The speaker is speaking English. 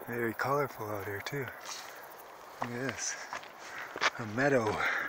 Very colorful out here too. Look at this. A meadow.